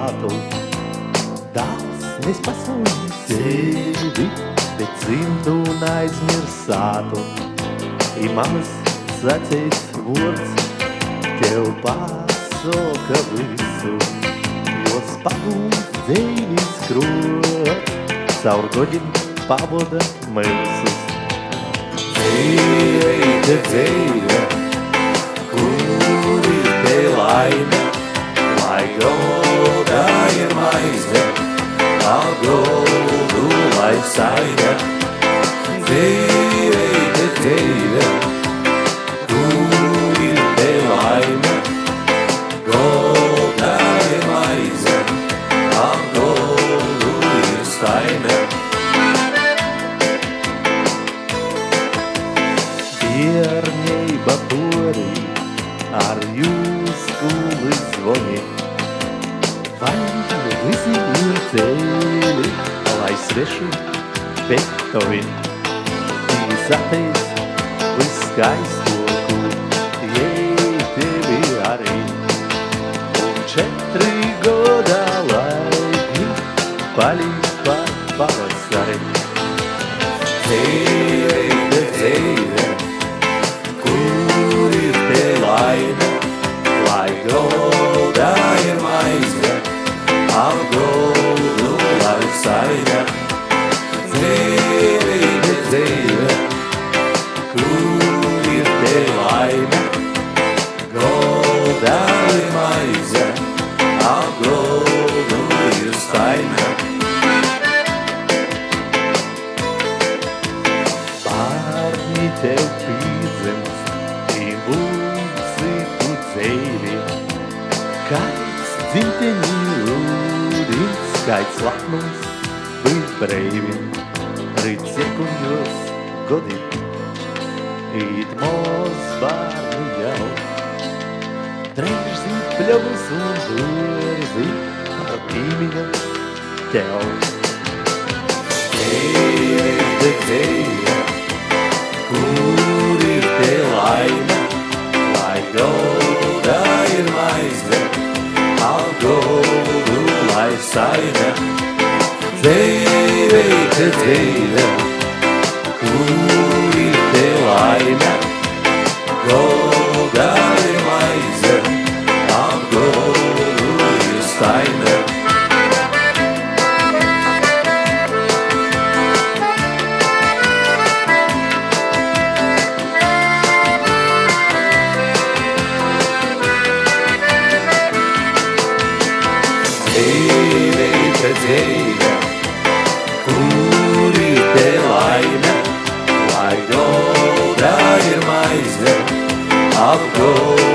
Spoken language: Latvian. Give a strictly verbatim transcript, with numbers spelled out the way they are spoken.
sātu. Dāls nespasauļ sevi, bet dzimtu un aizmirsātu. I mamas sacīs vords tev pasoka visu, jo spagums dzeivis krot, caur goģim pavoda milsus. Dzīve, dzīve, kur ir te laime, lai goldā ir maize, al goldu lai saime. Dzīve, dzīve, kur ir te laime, goldā ir maize, al goldu ir saime. Bierņeiba borī ar jūs skuli zvoni, vai visi ir ceļi, lai sveši petovi. Izateic viskaistoku, jei tevi arī, un četri godā laiki palīk par pavasari. Dzīve, dzīve, kur ir te laime, lai goldā ir maize, al goldu lai saime. Dzīve, dzīve, kur ir te laime, goldā ir maize, al goldu ir saime. Bārni tev pīdzems, i būsi tu dzeivi, kaids dzimteņi rūdins, kaids lapnums būt breivim, rīt cirkuņos godi, īt mūs bārni jau. Trešzi pļavus un dārzi ar pīmiņam tev. Dzīve, dzīve, kur ir te laime, lai goldā ir maize, al goldu lai saime. Dzīve, dzīve, kur ir te laime, goldā ir maize, al goldu ir saime. Dzīve, dzīve, kur ir te laime, lai goldā ir maize, al goldu